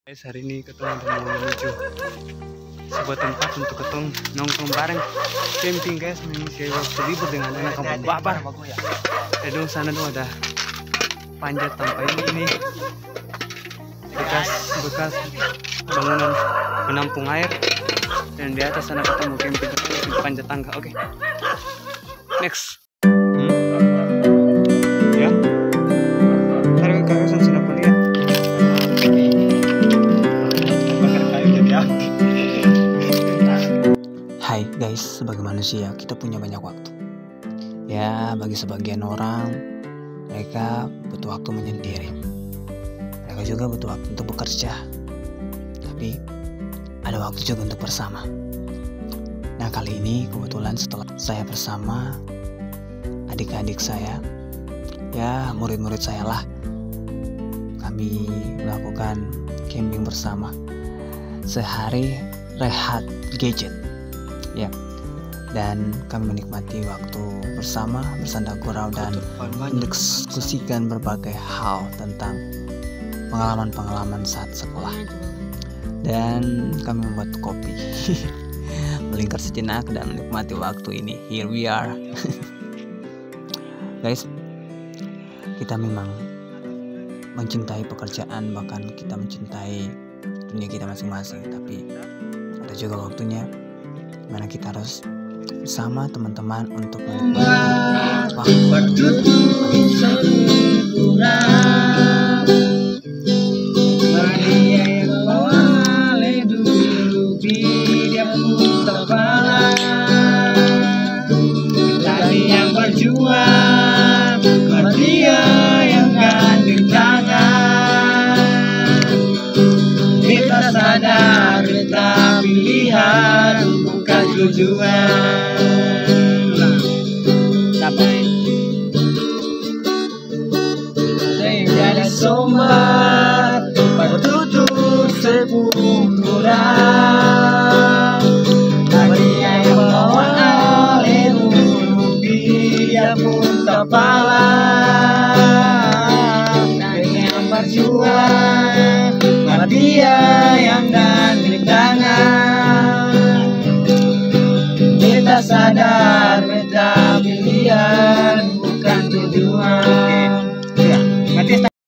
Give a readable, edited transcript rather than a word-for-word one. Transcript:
Guys, hari ini ketemu mau menuju sebuah tempat untuk ketemu nongkrong bareng camping guys, mengisi waktu libur dengan anak kampung Babar. Dong sana tuh ada panjat tanpa ini bekas bangunan penampung air, dan di atas sana ketemu camping panjat tangga. Oke. Next. Ya. Taruh kakasan sini pun ya. Hai guys, sebagai manusia kita punya banyak waktu. Ya, bagi sebagian orang mereka butuh waktu menyendiri. Mereka juga butuh waktu untuk bekerja. Tapi ada waktu juga untuk bersama. Nah, kali ini kebetulan setelah saya bersama adik-adik saya, ya murid-murid saya lah, kami melakukan camping bersama. Sehari rehat gadget. Ya, dan kami menikmati waktu bersama bersanda gurau dan mendiskusikan berbagai hal tentang pengalaman-pengalaman saat sekolah. Dan kami membuat kopi, melingkar sejenak dan menikmati waktu ini. Here we are. Guys, kita memang mencintai pekerjaan, bahkan kita mencintai dunia kita masing-masing, tapi ada juga waktunya mana kita harus bersama teman-teman untuk menikmati waktu. Yang berjuang, dia yang gandeng tangan. Kita sadar kita pilihan bukan tujuan. Sampai dari sumber